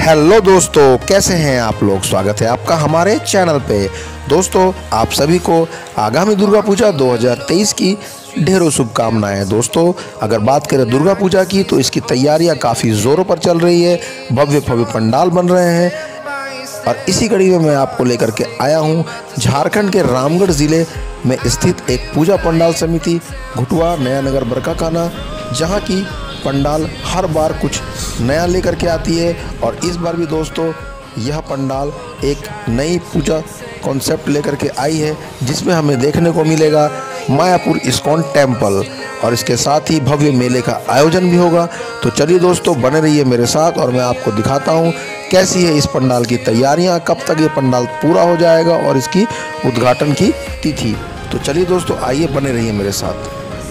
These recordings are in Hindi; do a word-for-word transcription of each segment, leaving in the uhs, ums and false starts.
हेलो दोस्तों, कैसे हैं आप लोग। स्वागत है आपका हमारे चैनल पे। दोस्तों, आप सभी को आगामी दुर्गा पूजा दो हज़ार तेईस की ढेरों शुभकामनाएं। दोस्तों, अगर बात करें दुर्गा पूजा की तो इसकी तैयारियां काफ़ी ज़ोरों पर चल रही है। भव्य भव्य पंडाल बन रहे हैं और इसी कड़ी में मैं आपको लेकर के आया हूं झारखंड के रामगढ़ ज़िले में स्थित एक पूजा पंडाल समिति घुटवा नया नगर बरकाकाना, जहां की पंडाल हर बार कुछ नया लेकर के आती है। और इस बार भी दोस्तों यह पंडाल एक नई पूजा कॉन्सेप्ट लेकर के आई है, जिसमें हमें देखने को मिलेगा मायापुर इस्कॉन टेम्पल और इसके साथ ही भव्य मेले का आयोजन भी होगा। तो चलिए दोस्तों, बने रहिए मेरे साथ और मैं आपको दिखाता हूँ कैसी है इस पंडाल की तैयारियाँ, कब तक ये पंडाल पूरा हो जाएगा और इसकी उद्घाटन की तिथि। तो चलिए दोस्तों, आइए बने रहिए मेरे साथ।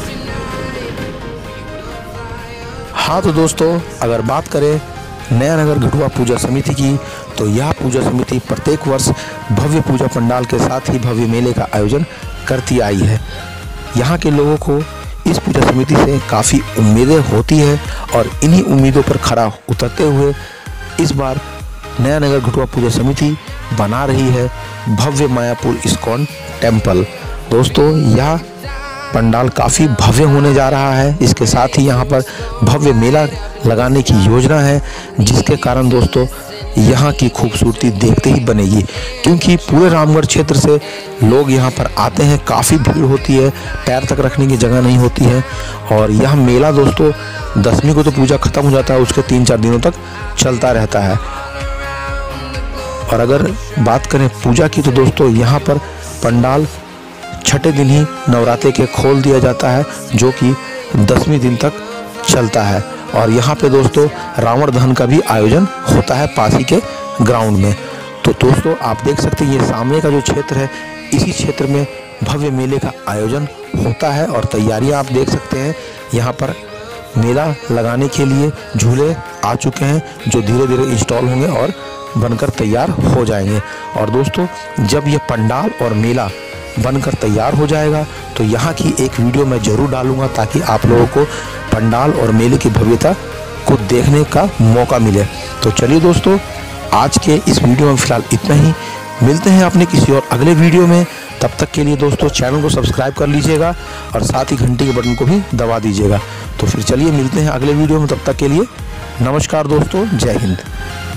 हाँ तो दोस्तों, अगर बात करें नया नगर घुटवा पूजा समिति की, तो यह पूजा समिति प्रत्येक वर्ष भव्य पूजा पंडाल के साथ ही भव्य मेले का आयोजन करती आई है। यहाँ के लोगों को इस पूजा समिति से काफ़ी उम्मीदें होती है और इन्हीं उम्मीदों पर खरा उतरते हुए इस बार नया नगर घुटवा पूजा समिति बना रही है भव्य मायापुर इस्कॉन टेम्पल। दोस्तों, यह पंडाल काफ़ी भव्य होने जा रहा है। इसके साथ ही यहाँ पर भव्य मेला लगाने की योजना है, जिसके कारण दोस्तों यहाँ की खूबसूरती देखते ही बनेगी, क्योंकि पूरे रामगढ़ क्षेत्र से लोग यहाँ पर आते हैं। काफ़ी भीड़ होती है, पैर तक रखने की जगह नहीं होती है। और यह मेला दोस्तों दसवीं को तो पूजा ख़त्म हो जाता है, उसके तीन चार दिनों तक चलता रहता है। और अगर बात करें पूजा की तो दोस्तों यहाँ पर पंडाल छठे दिन ही नवरात्रे के खोल दिया जाता है, जो कि दसवीं दिन तक चलता है। और यहाँ पे दोस्तों रावण दहन का भी आयोजन होता है पास ही के ग्राउंड में। तो दोस्तों आप देख सकते हैं ये सामने का जो क्षेत्र है, इसी क्षेत्र में भव्य मेले का आयोजन होता है और तैयारियाँ आप देख सकते हैं। यहाँ पर मेला लगाने के लिए झूले आ चुके हैं, जो धीरे धीरे इंस्टॉल होंगे और बनकर तैयार हो जाएंगे। और दोस्तों जब ये पंडाल और मेला बनकर तैयार हो जाएगा तो यहाँ की एक वीडियो मैं ज़रूर डालूंगा, ताकि आप लोगों को पंडाल और मेले की भव्यता को देखने का मौका मिले। तो चलिए दोस्तों, आज के इस वीडियो में फ़िलहाल इतना ही। मिलते हैं अपने किसी और अगले वीडियो में। तब तक के लिए दोस्तों चैनल को सब्सक्राइब कर लीजिएगा और साथ ही घंटी के बटन को भी दबा दीजिएगा। तो फिर चलिए मिलते हैं अगले वीडियो में। तब तक के लिए नमस्कार दोस्तों, जय हिंद।